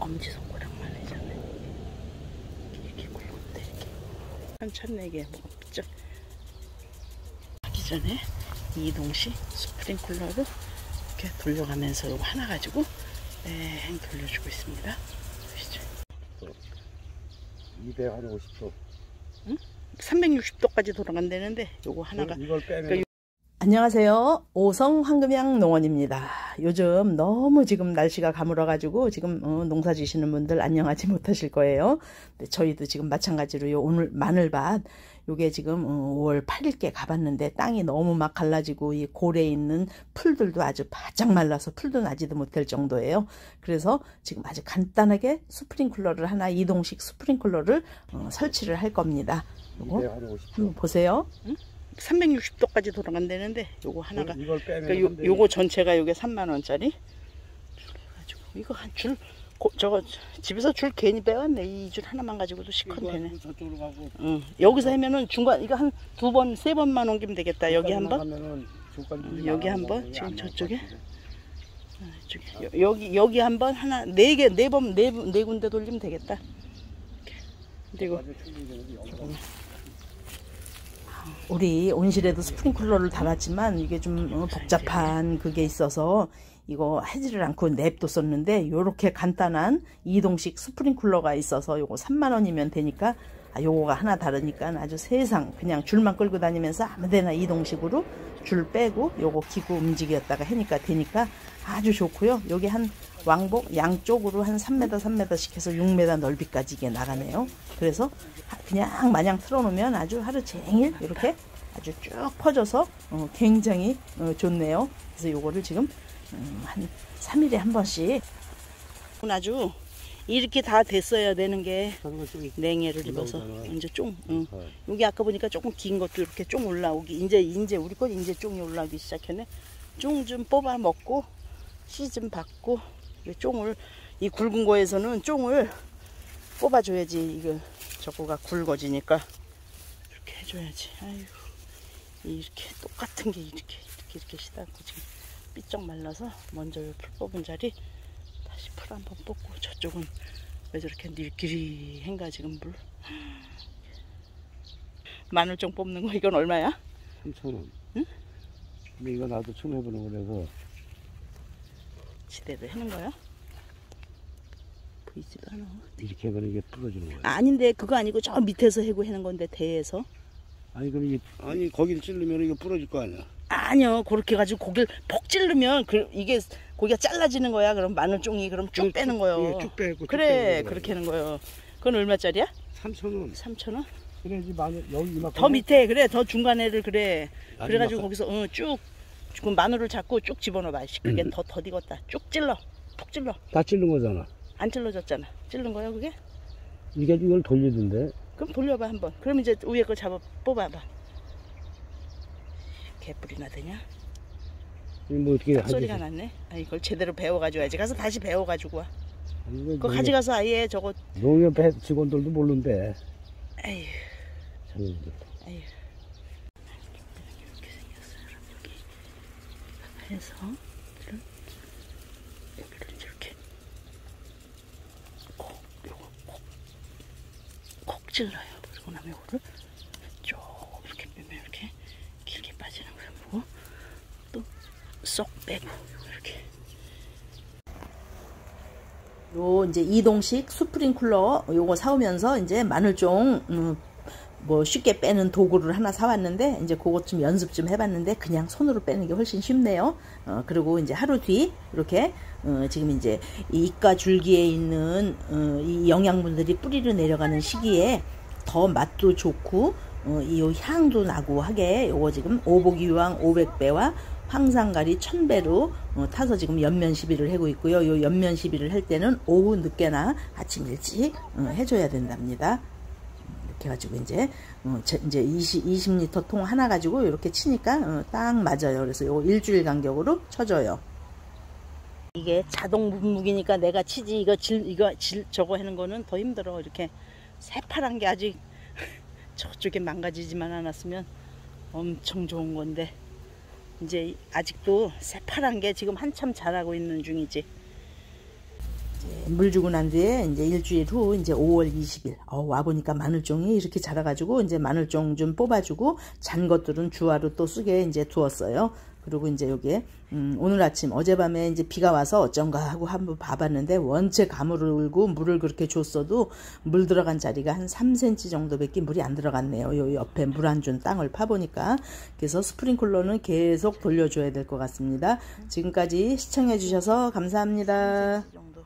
엄지손가락 말리잖아요. 이렇게 굵은데 이렇게 천천하게 먹죠. 하기 전에 이동식 스프링클러를 이렇게 돌려가면서 이거 하나 가지고 돌려주고 있습니다. 보시죠. 250도. 응? 360도까지 돌아간다는데 요거 하나가 이걸 빼면 그러니까 안녕하세요. 오성 황금향 농원입니다. 요즘 너무 지금 날씨가 가물어 가지고 지금 농사 지시는 분들 안녕하지 못하실 거예요. 근데 저희도 지금 마찬가지로 오늘 마늘밭 요게 지금 5월 8일께 가봤는데 땅이 너무 막 갈라지고 이 골에 있는 풀들도 아주 바짝 말라서 풀도 나지도 못할 정도예요. 그래서 지금 아주 간단하게 스프링클러를 하나 이동식 스프링클러를 설치를 할 겁니다. 요거 한번 보세요. 응? 360도까지 돌아간다는데 요거 하나가 이걸 빼면 그러니까 요거 전체가 요게 3만원짜리 그래가지고 이거 한 줄 저거 집에서 줄 괜히 빼왔네. 이 줄 하나만 가지고도 시컨 되네. 저쪽으로 가고. 응. 여기서 하면은 중간 이거 한 2번 3번만 옮기면 되겠다. 여기 한번 여기 한번 지금 저쪽에 여기 한번 하나 네 군데 돌리면 되겠다. 그리고 우리 온실에도 스프링클러를 달았지만 이게 좀 복잡한 그게 있어서 이거 하지를 않고 냅뒀었는데 요렇게 간단한 이동식 스프링클러가 있어서 요거 3만원이면 되니까 요거가 하나 다르니까 아주 세상 그냥 줄만 끌고 다니면서 아무데나 이동식으로 줄 빼고 요거 기구 움직였다가 하니까 되니까 아주 좋고요. 여기 한 왕복 양쪽으로 한 3m 3m씩 해서 6m 넓이까지 이게 나가네요. 그래서 그냥 마냥 틀어놓으면 아주 하루 종일 이렇게 아주 쭉 퍼져서 굉장히 좋네요. 그래서 요거를 지금 한 3일에 한 번씩 아주 이렇게 다 됐어야 되는 게 냉해를 입어서 이제 쫑 여기 아까 보니까 조금 긴 것도 이렇게 쫑 올라오기 이제 우리 건 이제 쫑이 올라오기 시작했네. 쫑 좀 뽑아 먹고 씨 좀 받고 쫑을 이 굵은 거에서는 쫑을 뽑아 줘야지 이거 저거가 굵어지니까 이렇게 해줘야지. 아이고 이렇게 똑같은 게 이렇게 시다고 지금 삐쩍 말라서 먼저 풀 뽑은 자리 다시 풀 한번 뽑고 저쪽은 왜 저렇게 니끼리한가 지금 물. 마늘쫑 뽑는 거 이건 얼마야? 3,000원. 응? 근데 이거 나도 처음 해보는 거라서 지대로 하는 거야? 보이지도 않아. 이렇게 해보는 게 부러지는 거야. 아닌데 그거 아니고 저 밑에서 해고 하는 건데 대에서. 아니 그럼 이게 아니 거기를 찌르면 이거 부러질 거 아니야? 아니요 그렇게 가지고 고기를 퍽 찌르면 이게 고기가 잘라지는 거야. 그럼 마늘쫑이 그럼 쭉 빼는 거요. 쭉 빼고 그래 그렇게 하는 거요. 그건 얼마짜리야? 3,000원. 3,000원? 그래야지 마늘 여기 이만큼 더 밑에 그래 더 중간에를 그래. 그래가지고 거기서 쭉 지금 마늘을 잡고 쭉 집어넣어봐. 그게 더 익었다. 쭉 찔러 푹 찔러. 다 찌른 거잖아. 안 찔러졌잖아. 찔른 거야 그게? 이게 이걸 돌리던데. 그럼 돌려봐 한번. 그럼 이제 위에 거 뽑아봐. 개뿔이나 되냐? 뭐 어떻게 소리가 났네. 아 이걸 제대로 배워가지고 와야지. 가서 다시 배워가지고 와. 그거 농협, 가져가서 아예 저거. 농협 직원들도 모르는데. 에휴. 장인들. 에휴. 이렇게 생겼어요. 여기 해서 여기를 이렇게 콕 찔러요. 그리고 나면 이거를 쭉 이렇게 빼면 이렇게 길게 빠지는 거예요. 그리고 또 쏙 빼고 이렇게. 요 이제 이동식 스프링클러 요거 사오면서 이제 마늘쫑 뭐 쉽게 빼는 도구를 하나 사왔는데 이제 그것 좀 연습 좀 해봤는데 그냥 손으로 빼는 게 훨씬 쉽네요. 그리고 이제 하루 뒤 이렇게 지금 이제 이 잎과 줄기에 있는 이 영양분들이 뿌리로 내려가는 시기에 더 맛도 좋고 이 향도 나고 하게 요거 지금 오복이유황 500배와 황산가리 1000배로 타서 지금 연면 시비를 하고 있고요. 요 연면 시비를 할 때는 오후 늦게나 아침 일찍 해줘야 된답니다. 이렇게 가지고 이제 20리터 통 하나 가지고 이렇게 치니까 딱 맞아요. 그래서 요거 일주일 간격으로 쳐줘요. 이게 자동 무기니까 내가 치지 저거 하는 거는 더 힘들어. 이렇게 새파란 게 아직 저쪽에 망가지지만 않았으면 엄청 좋은 건데 이제 아직도 새파란 게 지금 한참 자라고 있는 중이지. 물 주고 난 뒤에 이제 일주일 후 이제 5월 20일 와보니까 마늘종이 이렇게 자라가지고 이제 마늘종 좀 뽑아주고 잔 것들은 주화로 또 쓰게 이제 두었어요. 그리고 이제 요게 오늘 아침 어젯밤에 이제 비가 와서 어쩐가 하고 한번 봐봤는데 원체 가물고 물을 그렇게 줬어도 물 들어간 자리가 한 3cm 정도밖에 물이 안 들어갔네요. 요 옆에 물 안 준 땅을 파보니까. 그래서 스프링클러는 계속 돌려줘야 될 것 같습니다. 지금까지 시청해 주셔서 감사합니다.